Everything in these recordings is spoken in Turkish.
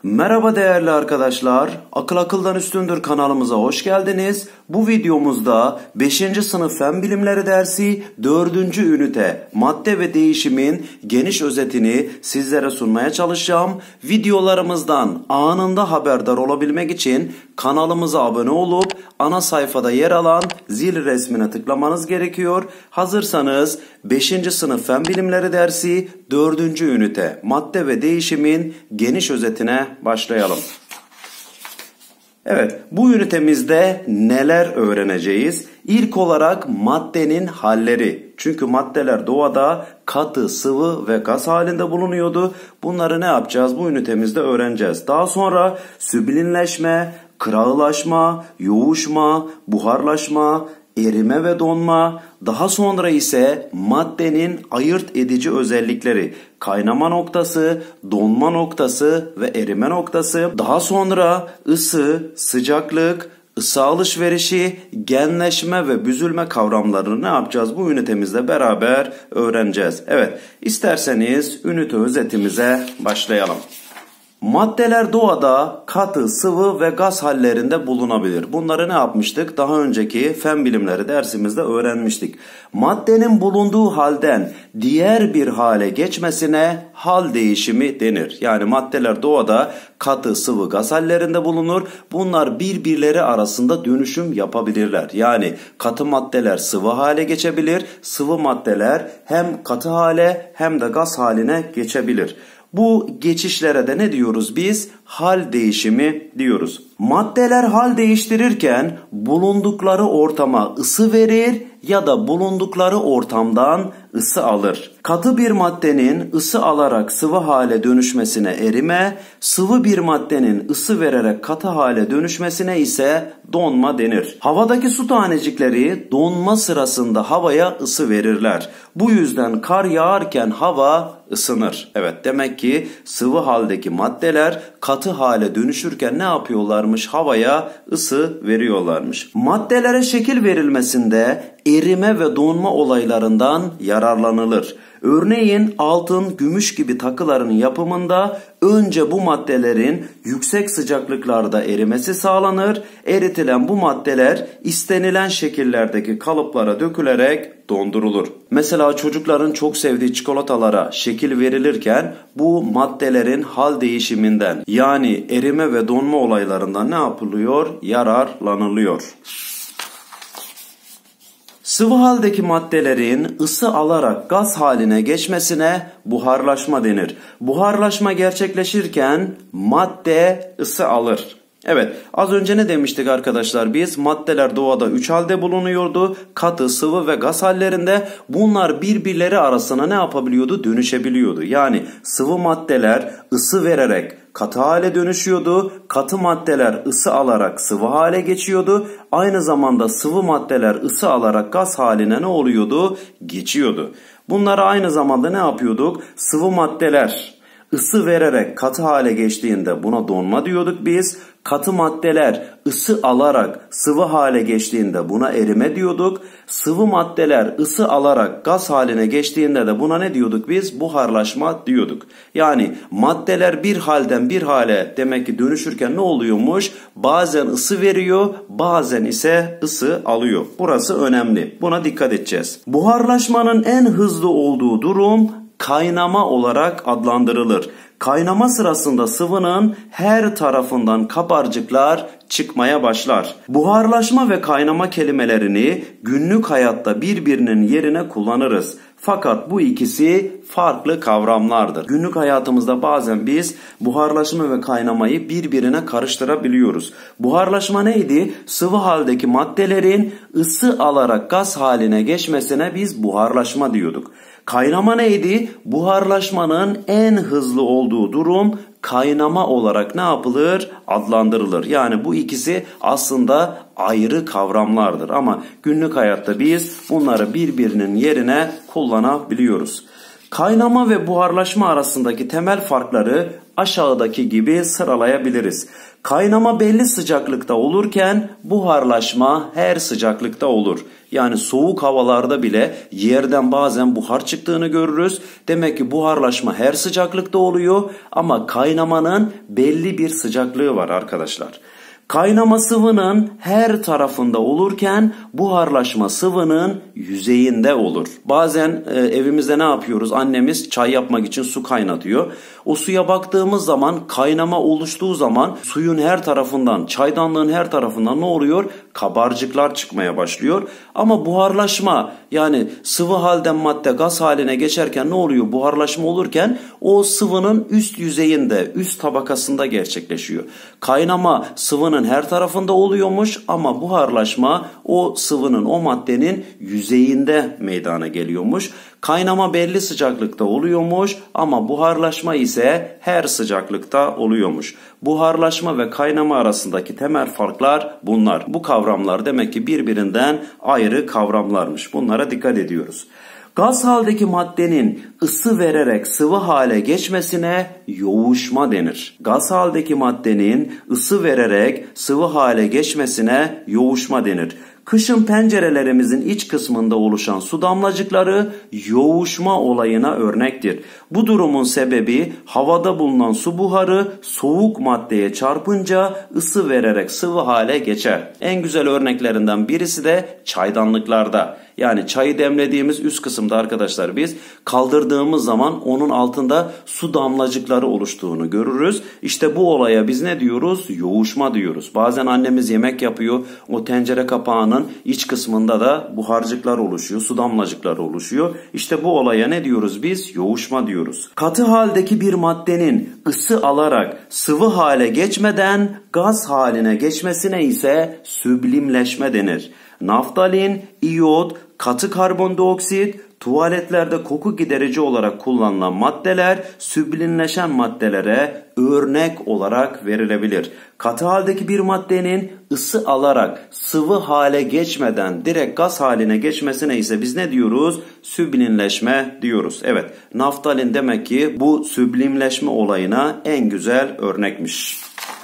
Merhaba değerli arkadaşlar, Akıl Akıldan Üstündür kanalımıza hoş geldiniz. Bu videomuzda 5. sınıf Fen Bilimleri dersi 4. ünite madde ve değişimin geniş özetini sizlere sunmaya çalışacağım. Videolarımızdan anında haberdar olabilmek için kanalımıza abone olup ana sayfada yer alan zil resmine tıklamanız gerekiyor. Hazırsanız 5. sınıf Fen Bilimleri dersi 4. ünite madde ve değişimin geniş özetine başlayalım. Evet, bu ünitemizde neler öğreneceğiz? İlk olarak maddenin halleri. Çünkü maddeler doğada katı, sıvı ve gaz halinde bulunuyordu. Bunları ne yapacağız? Bu ünitemizde öğreneceğiz. Daha sonra süblinleşme, kırağılaşma, yoğuşma, buharlaşma, erime ve donma, daha sonra ise maddenin ayırt edici özellikleri, kaynama noktası, donma noktası ve erime noktası, daha sonra ısı, sıcaklık, ısı alışverişi, genleşme ve büzülme kavramlarını ne yapacağız? Bu ünitemizde beraber öğreneceğiz. Evet, isterseniz ünite özetimize başlayalım. Maddeler doğada katı, sıvı ve gaz hallerinde bulunabilir. Bunları ne yapmıştık? Daha önceki fen bilimleri dersimizde öğrenmiştik. Maddenin bulunduğu halden diğer bir hale geçmesine hal değişimi denir. Yani maddeler doğada katı, sıvı, gaz hallerinde bulunur. Bunlar birbirleri arasında dönüşüm yapabilirler. Yani katı maddeler sıvı hale geçebilir. Sıvı maddeler hem katı hale hem de gaz haline geçebilir. Bu geçişlere de ne diyoruz biz? Hal değişimi diyoruz. Maddeler hal değiştirirken bulundukları ortama ısı verir ya da bulundukları ortamdan ısı alır. Katı bir maddenin ısı alarak sıvı hale dönüşmesine erime, sıvı bir maddenin ısı vererek katı hale dönüşmesine ise donma denir. Havadaki su tanecikleri donma sırasında havaya ısı verirler. Bu yüzden kar yağarken hava ısınır. Evet, demek ki sıvı haldeki maddeler katı hale dönüşürken ne yapıyorlarmış? Havaya ısı veriyorlarmış. Maddelere şekil verilmesinde erime ve donma olaylarından yararlanılır. Örneğin altın, gümüş gibi takıların yapımında önce bu maddelerin yüksek sıcaklıklarda erimesi sağlanır. Eritilen bu maddeler istenilen şekillerdeki kalıplara dökülerek dondurulur. Mesela çocukların çok sevdiği çikolatalara şekil verilirken bu maddelerin hal değişiminden yani erime ve donma olaylarından ne yapılıyor? Yararlanılıyor. Sıvı haldeki maddelerin ısı alarak gaz haline geçmesine buharlaşma denir. Buharlaşma gerçekleşirken madde ısı alır. Evet, az önce ne demiştik arkadaşlar biz? Maddeler doğada 3 halde bulunuyordu. Katı, sıvı ve gaz hallerinde. Bunlar birbirleri arasına ne yapabiliyordu? Dönüşebiliyordu. Yani sıvı maddeler ısı vererek katı hale dönüşüyordu. Katı maddeler ısı alarak sıvı hale geçiyordu. Aynı zamanda sıvı maddeler ısı alarak gaz haline ne oluyordu? Geçiyordu. Bunları aynı zamanda ne yapıyorduk? Sıvı maddeler ısı vererek katı hale geçtiğinde buna donma diyorduk biz. Katı maddeler ısı alarak sıvı hale geçtiğinde buna erime diyorduk. Sıvı maddeler ısı alarak gaz haline geçtiğinde de buna ne diyorduk biz? Buharlaşma diyorduk. Yani maddeler bir halden bir hale demek ki dönüşürken ne oluyormuş? Bazen ısı veriyor, bazen ise ısı alıyor. Burası önemli. Buna dikkat edeceğiz. Buharlaşmanın en hızlı olduğu durum kaynama olarak adlandırılır. Kaynama sırasında sıvının her tarafından kabarcıklar çıkmaya başlar. Buharlaşma ve kaynama kelimelerini günlük hayatta birbirinin yerine kullanırız. Fakat bu ikisi farklı kavramlardır. Günlük hayatımızda bazen biz buharlaşma ve kaynamayı birbirine karıştırabiliyoruz. Buharlaşma neydi? Sıvı haldeki maddelerin ısı alarak gaz haline geçmesine biz buharlaşma diyorduk. Kaynama neydi? Buharlaşmanın en hızlı olduğu durum kaynama olarak ne yapılır? Adlandırılır. Yani bu ikisi aslında ayrı kavramlardır ama günlük hayatta biz bunları birbirinin yerine kullanabiliyoruz. Kaynama ve buharlaşma arasındaki temel farkları aşağıdaki gibi sıralayabiliriz. Kaynama belli sıcaklıkta olurken buharlaşma her sıcaklıkta olur. Yani soğuk havalarda bile yerden bazen buhar çıktığını görürüz. Demek ki buharlaşma her sıcaklıkta oluyor ama kaynamanın belli bir sıcaklığı var arkadaşlar. Kaynama sıvının her tarafında olurken buharlaşma sıvının yüzeyinde olur. Bazen evimizde ne yapıyoruz? Annemiz çay yapmak için su kaynatıyor. O suya baktığımız zaman kaynama oluştuğu zaman suyun her tarafından, çaydanlığın her tarafından ne oluyor? Kabarcıklar çıkmaya başlıyor. Ama buharlaşma yani sıvı halden madde gaz haline geçerken ne oluyor? Buharlaşma olurken o sıvının üst yüzeyinde, üst tabakasında gerçekleşiyor. Kaynama sıvının her tarafında oluyormuş ama buharlaşma o sıvının, o maddenin yüzeyinde meydana geliyormuş. Kaynama belli sıcaklıkta oluyormuş ama buharlaşma ise her sıcaklıkta oluyormuş. Buharlaşma ve kaynama arasındaki temel farklar bunlar. Bu kavramlar demek ki birbirinden ayrı kavramlarmış. Bunlara dikkat ediyoruz. Gaz haldeki maddenin ısı vererek sıvı hale geçmesine yoğuşma denir. Gaz haldeki maddenin ısı vererek sıvı hale geçmesine yoğuşma denir. Kışın pencerelerimizin iç kısmında oluşan su damlacıkları yoğuşma olayına örnektir. Bu durumun sebebi havada bulunan su buharı soğuk maddeye çarpınca ısı vererek sıvı hale geçer. En güzel örneklerinden birisi de çaydanlıklarda. Yani çayı demlediğimiz üst kısımda arkadaşlar biz kaldırdığımız zaman onun altında su damlacıkları oluştuğunu görürüz. İşte bu olaya biz ne diyoruz? Yoğuşma diyoruz. Bazen annemiz yemek yapıyor. O tencere kapağının iç kısmında da buharcıklar oluşuyor. Su damlacıkları oluşuyor. İşte bu olaya ne diyoruz biz? Yoğuşma diyoruz. Katı haldeki bir maddenin ısı alarak sıvı hale geçmeden gaz haline geçmesine ise süblimleşme denir. Naftalin, iyot, katı karbondioksit, tuvaletlerde koku giderici olarak kullanılan maddeler süblimleşen maddelere örnek olarak verilebilir. Katı haldeki bir maddenin ısı alarak sıvı hale geçmeden direkt gaz haline geçmesine ise biz ne diyoruz? Süblimleşme diyoruz. Evet, naftalin demek ki bu süblimleşme olayına en güzel örnekmiş.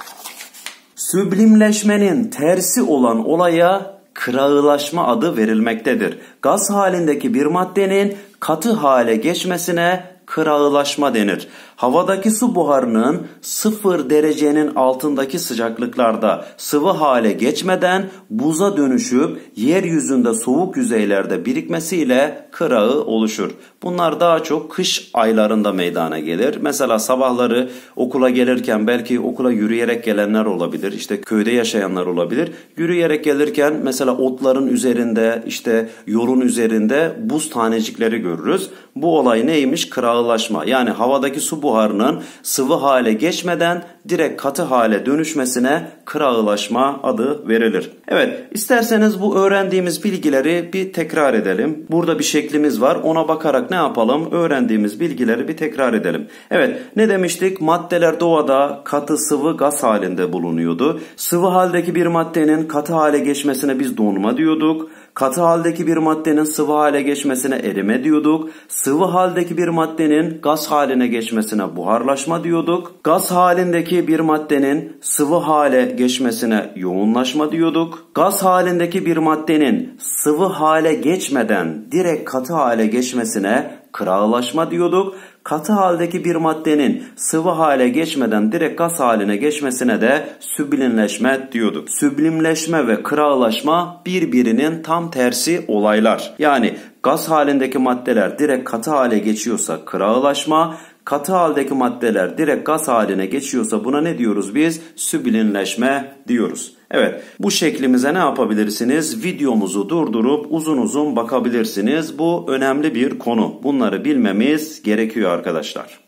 Süblimleşmenin tersi olan olaya kırağılaşma adı verilmektedir. Gaz halindeki bir maddenin katı hale geçmesine kırağılaşma denir. Havadaki su buharının 0 derecenin altındaki sıcaklıklarda sıvı hale geçmeden buza dönüşüp yeryüzünde soğuk yüzeylerde birikmesiyle kırağı oluşur. Bunlar daha çok kış aylarında meydana gelir. Mesela sabahları okula gelirken belki okula yürüyerek gelenler olabilir. İşte köyde yaşayanlar olabilir. Yürüyerek gelirken mesela otların üzerinde, işte yolun üzerinde buz tanecikleri görürüz. Bu olay neymiş? Kırağılaşma. Yani havadaki su buharının sıvı hale geçmeden direkt katı hale dönüşmesine kırağılaşma adı verilir. Evet, isterseniz bu öğrendiğimiz bilgileri bir tekrar edelim. Burada bir şeklimiz var. Ona bakarak ne yapalım? Öğrendiğimiz bilgileri bir tekrar edelim. Evet, ne demiştik? Maddeler doğada katı, sıvı, gaz halinde bulunuyordu. Sıvı haldeki bir maddenin katı hale geçmesine biz donma diyorduk. Katı haldeki bir maddenin sıvı hale geçmesine erime diyorduk. Sıvı haldeki bir maddenin gaz haline geçmesine buharlaşma diyorduk. Gaz halindeki bir maddenin sıvı hale geçmesine yoğunlaşma diyorduk. Gaz halindeki bir maddenin sıvı hale geçmeden direkt katı hale geçmesine kırağılaşma diyorduk. Katı haldeki bir maddenin sıvı hale geçmeden direkt gaz haline geçmesine de süblimleşme diyorduk. Süblimleşme ve kırağılaşma birbirinin tam tersi olaylar. Yani gaz halindeki maddeler direkt katı hale geçiyorsa kırağılaşma, katı haldeki maddeler direkt gaz haline geçiyorsa buna ne diyoruz biz? Süblimleşme diyoruz. Evet, bu şeklimize ne yapabilirsiniz? Videomuzu durdurup uzun uzun bakabilirsiniz. Bu önemli bir konu. Bunları bilmemiz gerekiyor arkadaşlar.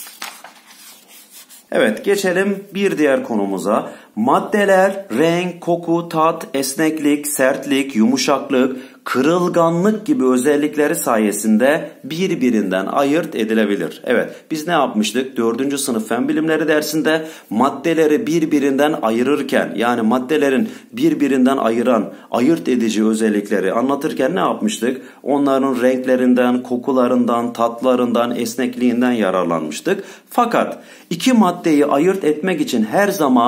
Evet, geçelim bir diğer konumuza. Maddeler renk, koku, tat, esneklik, sertlik, yumuşaklık, kırılganlık gibi özellikleri sayesinde birbirinden ayırt edilebilir. Evet, biz ne yapmıştık? 4. sınıf fen bilimleri dersinde maddeleri birbirinden ayırırken, yani maddelerin birbirinden ayırt edici özellikleri anlatırken ne yapmıştık? Onların renklerinden, kokularından, tatlarından, esnekliğinden yararlanmıştık. Fakat iki maddeyi ayırt etmek için her zaman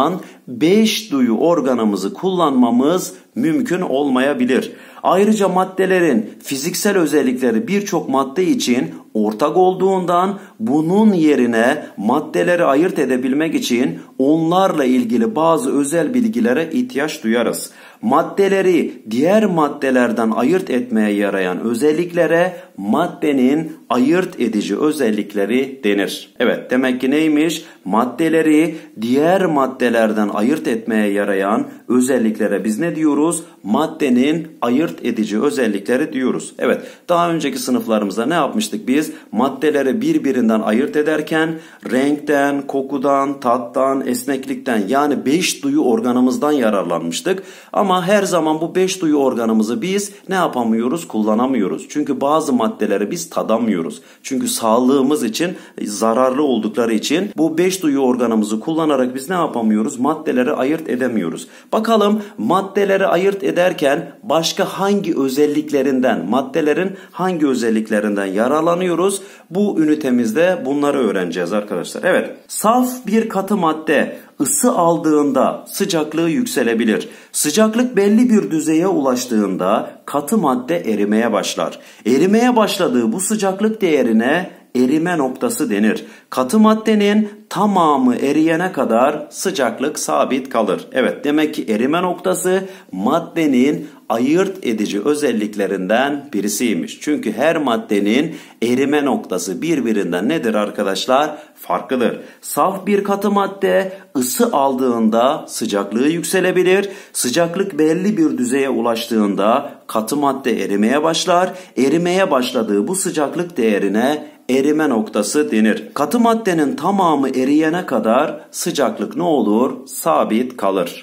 5 duyu organımızı kullanmamız mümkün olmayabilir. Ayrıca maddelerin fiziksel özellikleri birçok madde için ortak olduğundan bunun yerine maddeleri ayırt edebilmek için onlarla ilgili bazı özel bilgilere ihtiyaç duyarız. Maddeleri diğer maddelerden ayırt etmeye yarayan özelliklere maddenin ayırt edici özellikleri denir. Evet, demek ki neymiş? Maddeleri diğer maddelerden ayırt etmeye yarayan özelliklere biz ne diyoruz? Maddenin ayırt edici özellikleri diyoruz. Evet, daha önceki sınıflarımızda ne yapmıştık biz? Maddeleri birbirinden ayırt ederken renkten, kokudan, tattan, esneklikten yani 5 duyu organımızdan yararlanmıştık. Ama her zaman bu 5 duyu organımızı biz ne yapamıyoruz? Kullanamıyoruz. Çünkü bazı maddeleri biz tadamıyoruz. Çünkü sağlığımız için zararlı oldukları için bu 5 duyu organımızı kullanarak biz ne yapamıyoruz? Maddeleri ayırt edemiyoruz. Bakalım maddeleri ayırt ederken başka hangi özelliklerinden, maddelerin hangi özelliklerinden yararlanıyoruz? Bu ünitemizde bunları öğreneceğiz arkadaşlar. Evet, saf bir katı madde ısı aldığında sıcaklığı yükselebilir. Sıcaklık belli bir düzeye ulaştığında katı madde erimeye başlar. Erimeye başladığı bu sıcaklık değerine erime noktası denir. Katı maddenin tamamı eriyene kadar sıcaklık sabit kalır. Evet, demek ki erime noktası maddenin ayırt edici özelliklerinden birisiymiş. Çünkü her maddenin erime noktası birbirinden nedir arkadaşlar? Farklıdır. Saf bir katı madde ısı aldığında sıcaklığı yükselebilir. Sıcaklık belli bir düzeye ulaştığında katı madde erimeye başlar. Erimeye başladığı bu sıcaklık değerine erime noktası denir. Katı maddenin tamamı eriyene kadar sıcaklık ne olur? Sabit kalır.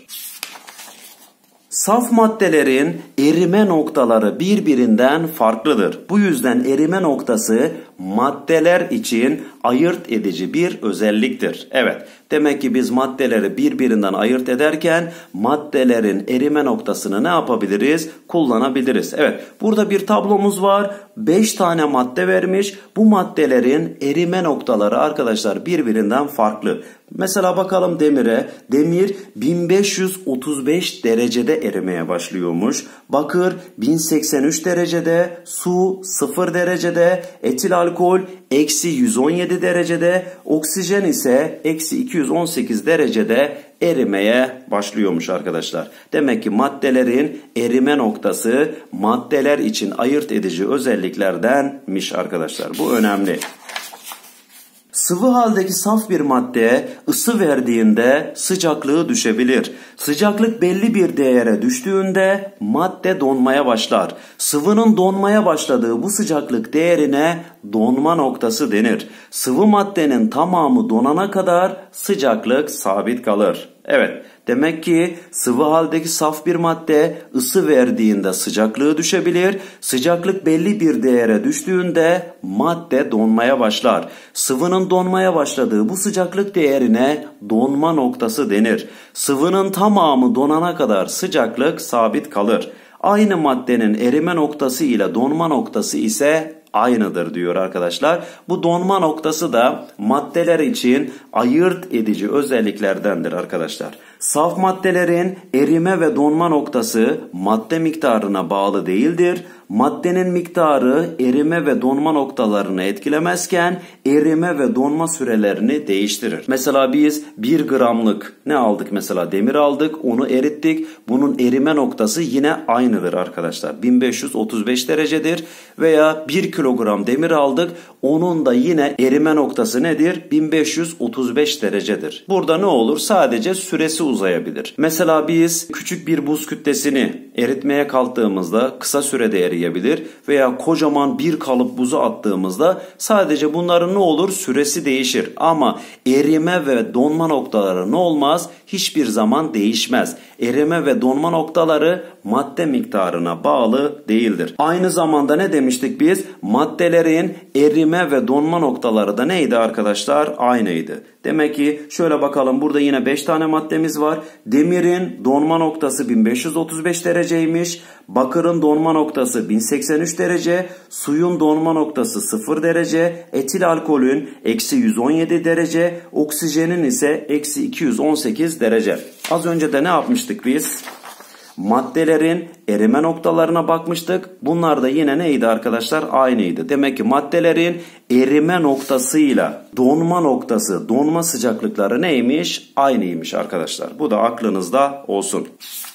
Saf maddelerin erime noktaları birbirinden farklıdır. Bu yüzden erime noktası maddeler için ayırt edici bir özelliktir. Evet, demek ki biz maddeleri birbirinden ayırt ederken maddelerin erime noktasını ne yapabiliriz? Kullanabiliriz. Evet, burada bir tablomuz var. 5 tane madde vermiş. Bu maddelerin erime noktaları arkadaşlar birbirinden farklı. Mesela bakalım demire. Demir 1535 derecede erimeye başlıyormuş. Bakır 1083 derecede, su 0 derecede, etil alkol eksi 117 derecede, oksijen ise eksi 218 derecede erimeye başlıyormuş arkadaşlar. Demek ki maddelerin erime noktası maddeler için ayırt edici özelliklerdenmiş arkadaşlar. Bu önemli. Sıvı haldeki saf bir maddeye ısı verdiğinde sıcaklığı düşebilir. Sıcaklık belli bir değere düştüğünde madde donmaya başlar. Sıvının donmaya başladığı bu sıcaklık değerine donma noktası denir. Sıvı maddenin tamamı donana kadar sıcaklık sabit kalır. Evet, demek ki sıvı haldeki saf bir madde ısı verdiğinde sıcaklığı düşebilir. Sıcaklık belli bir değere düştüğünde madde donmaya başlar. Sıvının donmaya başladığı bu sıcaklık değerine donma noktası denir. Sıvının tamamı donana kadar sıcaklık sabit kalır. Aynı maddenin erime noktası ile donma noktası ise aynıdır diyor arkadaşlar. Bu donma noktası da maddeler için ayırt edici özelliklerdendir arkadaşlar. Saf maddelerin erime ve donma noktası madde miktarına bağlı değildir. Maddenin miktarı erime ve donma noktalarını etkilemezken erime ve donma sürelerini değiştirir. Mesela biz 1 gramlık ne aldık? Mesela demir aldık, onu erittik. Bunun erime noktası yine aynıdır arkadaşlar. 1535 derecedir. Veya 1 kilogram demir aldık, onun da yine erime noktası nedir? 1535 derecedir. Burada ne olur? Sadece süresi uzayabilir. Mesela biz küçük bir buz kütlesini eritmeye kalktığımızda kısa sürede eriyebilir veya kocaman bir kalıp buzu attığımızda sadece bunların ne olur? Süresi değişir. Ama erime ve donma noktaları ne olmaz? Hiçbir zaman değişmez. Erime ve donma noktaları madde miktarına bağlı değildir. Aynı zamanda ne demiştik biz? Maddelerin erime ve donma noktaları da neydi arkadaşlar? Aynıydı. Demek ki şöyle bakalım, burada yine 5 tane maddemiz örneğimiz var. Demirin donma noktası 1535 dereceymiş. Bakırın donma noktası 1083 derece. Suyun donma noktası 0 derece. Etil alkolün eksi 117 derece. Oksijenin ise eksi 218 derece. Az önce de ne yapmıştık biz? Maddelerin erime noktalarına bakmıştık. Bunlar da yine neydi arkadaşlar? Aynıydı. Demek ki maddelerin erime noktasıyla donma noktası, donma sıcaklıkları neymiş? Aynıymış arkadaşlar. Bu da aklınızda olsun.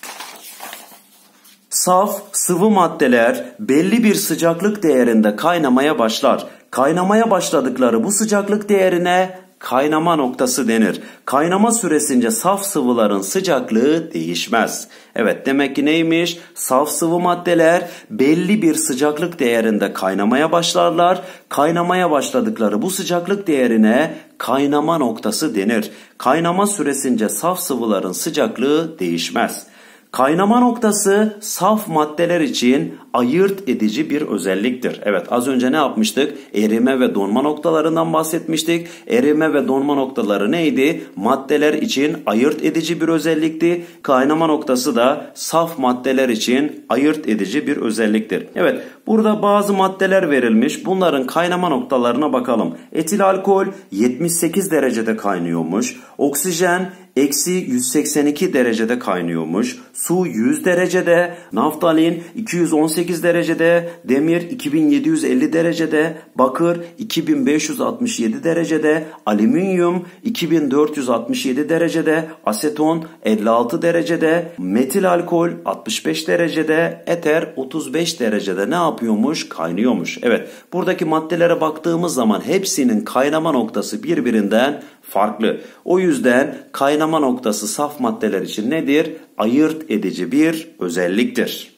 Saf, sıvı maddeler belli bir sıcaklık değerinde kaynamaya başlar. Kaynamaya başladıkları bu sıcaklık değerine kaynama noktası denir. Kaynama süresince saf sıvıların sıcaklığı değişmez. Evet, demek ki neymiş? Saf sıvı maddeler belli bir sıcaklık değerinde kaynamaya başlarlar. Kaynamaya başladıkları bu sıcaklık değerine kaynama noktası denir. Kaynama süresince saf sıvıların sıcaklığı değişmez. Kaynama noktası saf maddeler için ayırt edici bir özelliktir. Evet, az önce ne yapmıştık? Erime ve donma noktalarından bahsetmiştik. Erime ve donma noktaları neydi? Maddeler için ayırt edici bir özellikti. Kaynama noktası da saf maddeler için ayırt edici bir özelliktir. Evet, burada bazı maddeler verilmiş. Bunların kaynama noktalarına bakalım. Etil alkol 78 derecede kaynıyormuş. Oksijen eksi 182 derecede kaynıyormuş. Su 100 derecede, naftalin 218 derecede, demir 2750 derecede, bakır 2567 derecede, alüminyum 2467 derecede, aseton 56 derecede, metil alkol 65 derecede, eter 35 derecede ne yapıyormuş? Kaynıyormuş. Evet, buradaki maddelere baktığımız zaman hepsinin kaynama noktası birbirinden farklı. O yüzden kaynama noktası saf maddeler için nedir? Ayırt edici bir özelliktir.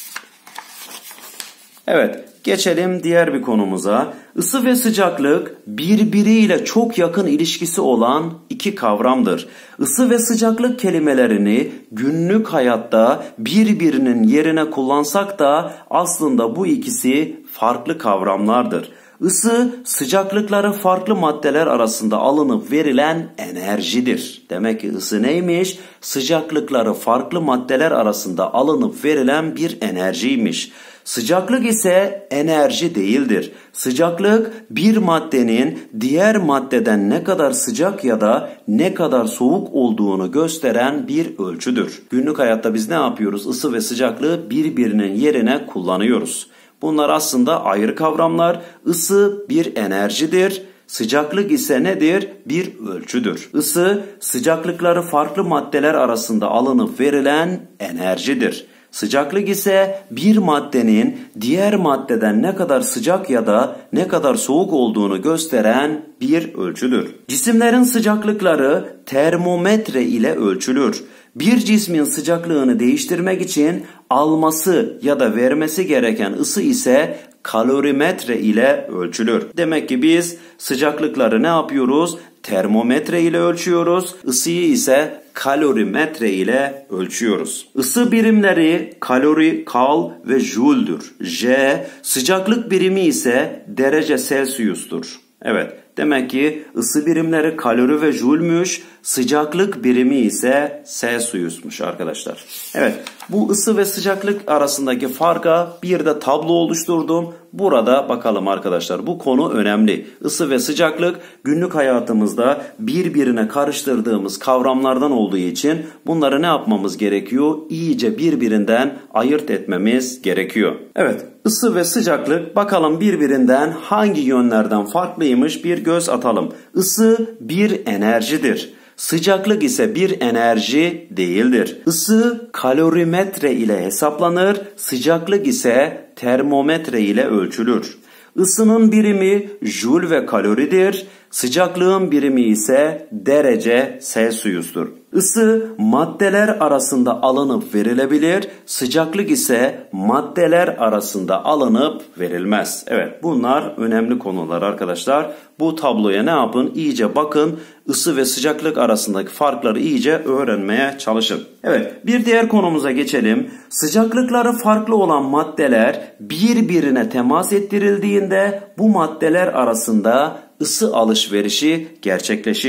Evet, geçelim diğer bir konumuza. Isı ve sıcaklık birbiriyle çok yakın ilişkisi olan iki kavramdır. Isı ve sıcaklık kelimelerini günlük hayatta birbirinin yerine kullansak da aslında bu ikisi farklı kavramlardır. Isı, sıcaklıkları farklı maddeler arasında alınıp verilen enerjidir. Demek ki ısı neymiş? Sıcaklıkları farklı maddeler arasında alınıp verilen bir enerjiymiş. Sıcaklık ise enerji değildir. Sıcaklık bir maddenin diğer maddeden ne kadar sıcak ya da ne kadar soğuk olduğunu gösteren bir ölçüdür. Günlük hayatta biz ne yapıyoruz? Isı ve sıcaklığı birbirinin yerine kullanıyoruz. Bunlar aslında ayrı kavramlar. Isı bir enerjidir. Sıcaklık ise nedir? Bir ölçüdür. Isı, sıcaklıkları farklı maddeler arasında alınıp verilen enerjidir. Sıcaklık ise bir maddenin diğer maddeden ne kadar sıcak ya da ne kadar soğuk olduğunu gösteren bir ölçüdür. Cisimlerin sıcaklıkları termometre ile ölçülür. Bir cismin sıcaklığını değiştirmek için alması ya da vermesi gereken ısı ise kalorimetre ile ölçülür. Demek ki biz sıcaklıkları ne yapıyoruz? Termometre ile ölçüyoruz. Isıyı ise kalorimetre ile ölçüyoruz. Isı birimleri kalori, kal ve joule'dur. J, sıcaklık birimi ise derece Celsius'tur. Evet, demek ki ısı birimleri kalori ve joule'müş, sıcaklık birimi ise Celsius'muş arkadaşlar. Evet, bu ısı ve sıcaklık arasındaki farka bir de tablo oluşturdum. Burada bakalım arkadaşlar, bu konu önemli. Isı ve sıcaklık günlük hayatımızda birbirine karıştırdığımız kavramlardan olduğu için bunları ne yapmamız gerekiyor? İyice birbirinden ayırt etmemiz gerekiyor. Evet, ısı ve sıcaklık bakalım birbirinden hangi yönlerden farklıymış bir göz atalım. Isı bir enerjidir. Sıcaklık ise bir enerji değildir. Isı kalorimetre ile hesaplanır, sıcaklık ise termometre ile ölçülür. Isının birimi joule ve kaloridir, sıcaklığın birimi ise derece Celsius'tur. Isı maddeler arasında alınıp verilebilir, sıcaklık ise maddeler arasında alınıp verilmez. Evet, bunlar önemli konular arkadaşlar. Bu tabloya ne yapın? İyice bakın. Isı ve sıcaklık arasındaki farkları iyice öğrenmeye çalışın. Evet, bir diğer konumuza geçelim. Sıcaklıkları farklı olan maddeler birbirine temas ettirildiğinde bu maddeler arasında ısı alışverişi gerçekleşir.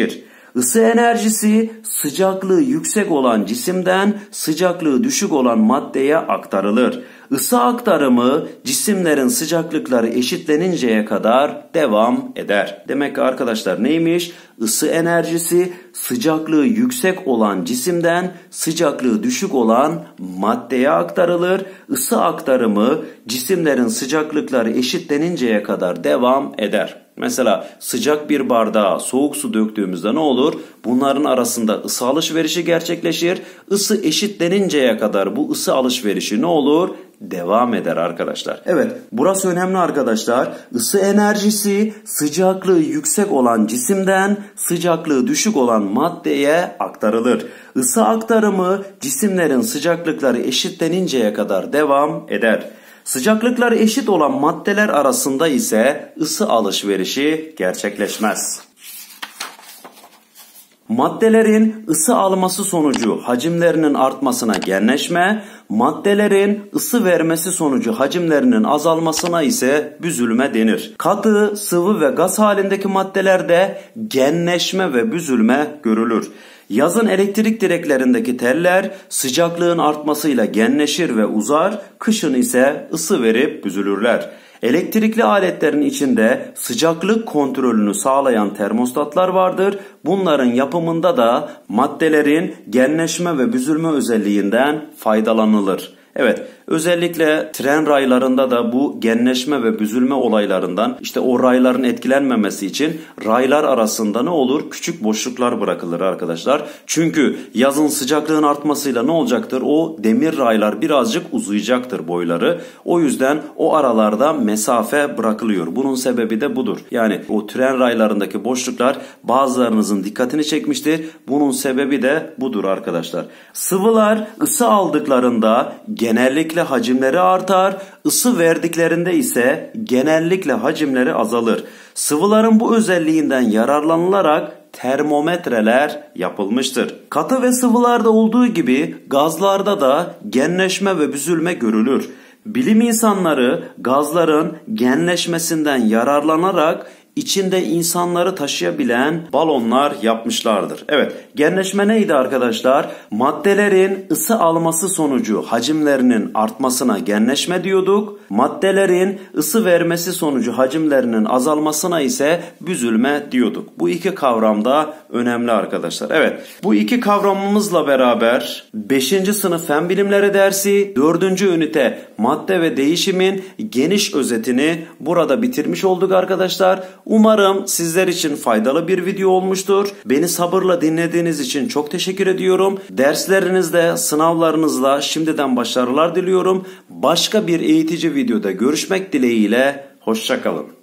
Isı enerjisi sıcaklığı yüksek olan cisimden sıcaklığı düşük olan maddeye aktarılır. Isı aktarımı cisimlerin sıcaklıkları eşitleninceye kadar devam eder. Demek ki arkadaşlar neymiş? Isı enerjisi sıcaklığı yüksek olan cisimden sıcaklığı düşük olan maddeye aktarılır. Isı aktarımı cisimlerin sıcaklıkları eşitleninceye kadar devam eder. Mesela sıcak bir bardağa soğuk su döktüğümüzde ne olur? Bunların arasında ısı alışverişi gerçekleşir. Isı eşitleninceye kadar bu ısı alışverişi ne olur? Devam eder arkadaşlar. Evet, burası önemli arkadaşlar. Isı enerjisi sıcaklığı yüksek olan cisimden sıcaklığı düşük olan maddeye aktarılır. Isı aktarımı cisimlerin sıcaklıkları eşitleninceye kadar devam eder. Sıcaklıkları eşit olan maddeler arasında ise ısı alışverişi gerçekleşmez. Maddelerin ısı alması sonucu hacimlerinin artmasına genleşme, maddelerin ısı vermesi sonucu hacimlerinin azalmasına ise büzülme denir. Katı, sıvı ve gaz halindeki maddelerde genleşme ve büzülme görülür. Yazın elektrik direklerindeki teller sıcaklığın artmasıyla genleşir ve uzar, kışın ise ısı verip büzülürler. Elektrikli aletlerin içinde sıcaklık kontrolünü sağlayan termostatlar vardır. Bunların yapımında da maddelerin genleşme ve büzülme özelliğinden faydalanılır. Evet, özellikle tren raylarında da bu genleşme ve büzülme olaylarından işte o rayların etkilenmemesi için raylar arasında ne olur? Küçük boşluklar bırakılır arkadaşlar. Çünkü yazın sıcaklığın artmasıyla ne olacaktır? O demir raylar birazcık uzayacaktır boyları. O yüzden o aralarda mesafe bırakılıyor. Bunun sebebi de budur. Yani o tren raylarındaki boşluklar bazılarınızın dikkatini çekmiştir. Bunun sebebi de budur arkadaşlar. Sıvılar ısı aldıklarında genellikle hacimleri artar, ısı verdiklerinde ise genellikle hacimleri azalır. Sıvıların bu özelliğinden yararlanılarak termometreler yapılmıştır. Katı ve sıvılarda olduğu gibi gazlarda da genleşme ve büzülme görülür. Bilim insanları gazların genleşmesinden yararlanarak içinde insanları taşıyabilen balonlar yapmışlardır. Evet, genleşme neydi arkadaşlar? Maddelerin ısı alması sonucu hacimlerinin artmasına genleşme diyorduk. Maddelerin ısı vermesi sonucu hacimlerinin azalmasına ise büzülme diyorduk. Bu iki kavram da önemli arkadaşlar. Evet, bu iki kavramımızla beraber 5. sınıf Fen Bilimleri dersi 4. ünite madde ve değişimin geniş özetini burada bitirmiş olduk arkadaşlar. Umarım sizler için faydalı bir video olmuştur. Beni sabırla dinlediğiniz için çok teşekkür ediyorum. Derslerinizde, sınavlarınızla şimdiden başarılar diliyorum. Başka bir eğitici videoda görüşmek dileğiyle. Hoşça kalın.